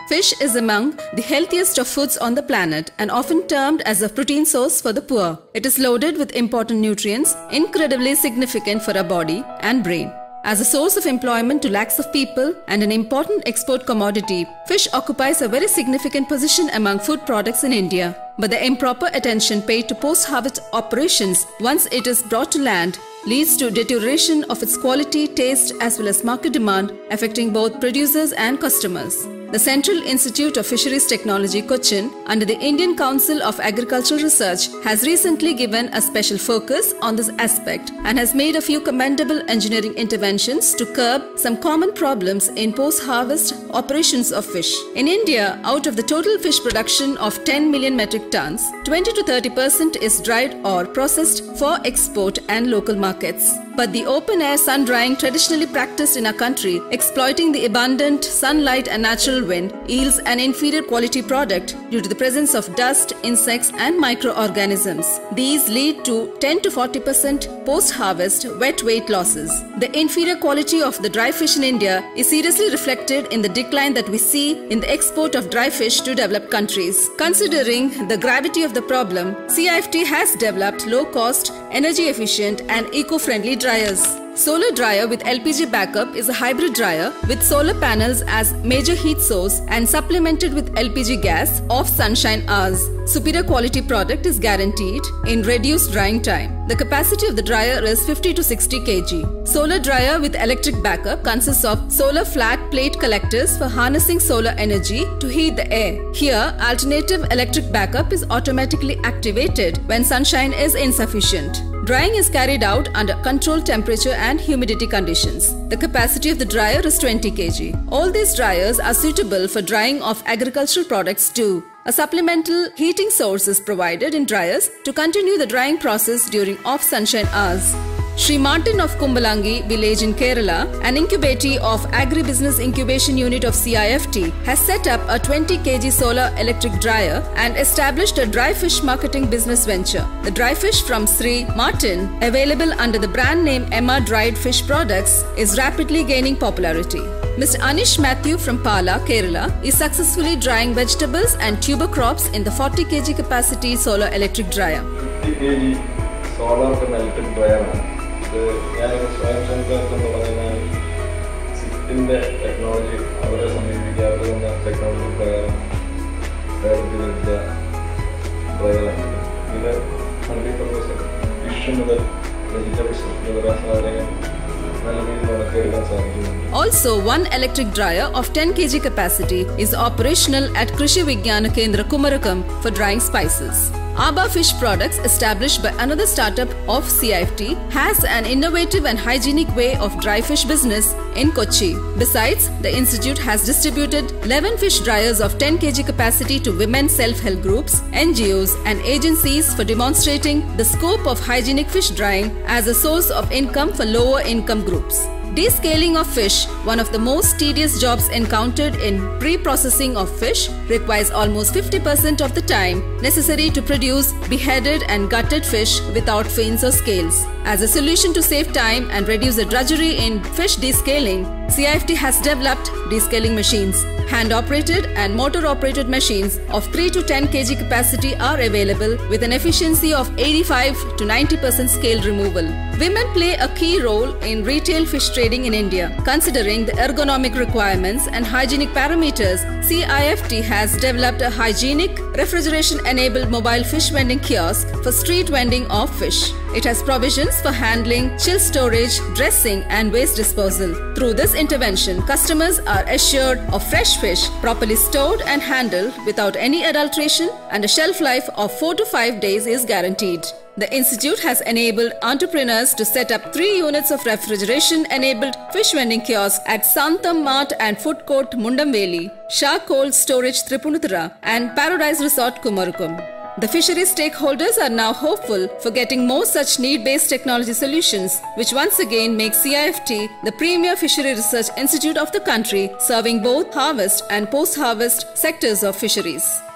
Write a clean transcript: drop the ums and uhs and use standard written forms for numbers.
Fish is among the healthiest of foods on the planet and often termed as a protein source for the poor. It is loaded with important nutrients, incredibly significant for our body and brain. As a source of employment to lakhs of people and an important export commodity, fish occupies a very significant position among food products in India. But the improper attention paid to post-harvest operations once it is brought to land leads to deterioration of its quality, taste as well as market demand, affecting both producers and customers. The Central Institute of Fisheries Technology, Cochin, under the Indian Council of Agricultural Research, has recently given a special focus on this aspect and has made a few commendable engineering interventions to curb some common problems in post-harvest operations of fish. In India, out of the total fish production of 10 million metric tons, 20 to 30% is dried or processed for export and local markets. But the open-air sun drying traditionally practiced in our country, exploiting the abundant sunlight and natural wind, yields an inferior quality product due to the presence of dust, insects and microorganisms. These lead to 10 to 40% post-harvest wet weight losses. The inferior quality of the dry fish in India is seriously reflected in the decline that we see in the export of dry fish to developed countries. Considering the gravity of the problem, CIFT has developed low-cost, energy-efficient and eco-friendly dryers. Solar dryer with LPG backup is a hybrid dryer with solar panels as major heat source and supplemented with LPG gas off sunshine hours. Superior quality product is guaranteed in reduced drying time. The capacity of the dryer is 50 to 60 kg. Solar dryer with electric backup consists of solar flat plate collectors for harnessing solar energy to heat the air. Here, alternative electric backup is automatically activated when sunshine is insufficient. Drying is carried out under controlled temperature and humidity conditions. The capacity of the dryer is 20 kg. All these dryers are suitable for drying of agricultural products too. A supplemental heating source is provided in dryers to continue the drying process during off-sunshine hours. Sri Martin of Kumbalangi village in Kerala, an incubatee of Agribusiness Incubation Unit of CIFT, has set up a 20 kg solar electric dryer and established a dry fish marketing business venture. The dry fish from Sri Martin, available under the brand name Emma Dried Fish Products, is rapidly gaining popularity. Mr. Anish Matthew from Pala, Kerala, is successfully drying vegetables and tuber crops in the 40 kg capacity solar electric dryer. 50 kg solar electric dryer. ഞാൻ സ്വയം സംഘാത്തെന്ന് പറയുന്ന സിറ്റിൻ്റെ technology അവരെ സമീപിക്കാതെ വന്ന technology പ്രകാരം develop ഡ്രൈവറാണ്. ഇത് 100% fish മുതൽ vegetables മുതൽ സാധനങ്ങൾ നല്ല രീതിയിൽ ഉണക്കിയെടുക്കാൻ സാധിക്കുന്നുണ്ട്. Also, one electric dryer of 10 kg capacity is operational at Krishi Vigyana Kendra Kumarakam for drying spices. Abba Fish Products, established by another startup of CIFT, has an innovative and hygienic way of dry fish business in Kochi. Besides, the institute has distributed 11 fish dryers of 10 kg capacity to women self-help groups, NGOs and agencies for demonstrating the scope of hygienic fish drying as a source of income for lower income groups. Descaling of fish, one of the most tedious jobs encountered in pre-processing of fish, requires almost 50% of the time necessary to produce beheaded and gutted fish without fins or scales. As a solution to save time and reduce the drudgery in fish descaling, CIFT has developed descaling machines. Hand-operated and motor-operated machines of 3 to 10 kg capacity are available with an efficiency of 85 to 90% scale removal. Women play a key role in retail fish trading in India. Considering the ergonomic requirements and hygienic parameters, CIFT has developed a hygienic, refrigeration-enabled mobile fish vending kiosk for street vending of fish. It has provisions for handling, chill storage, dressing and waste disposal. Through this intervention, customers are assured of fresh fish properly stored and handled without any adulteration, and a shelf life of 4 to 5 days is guaranteed. The institute has enabled entrepreneurs to set up 3 units of refrigeration-enabled fish vending kiosks at Santam Mart and Food Court Mundamveli, Shah Cold Storage Tripunithura and Paradise Resort Kumarakam. The fishery stakeholders are now hopeful for getting more such need-based technology solutions, which once again makes CIFT the premier fishery research institute of the country, serving both harvest and post-harvest sectors of fisheries.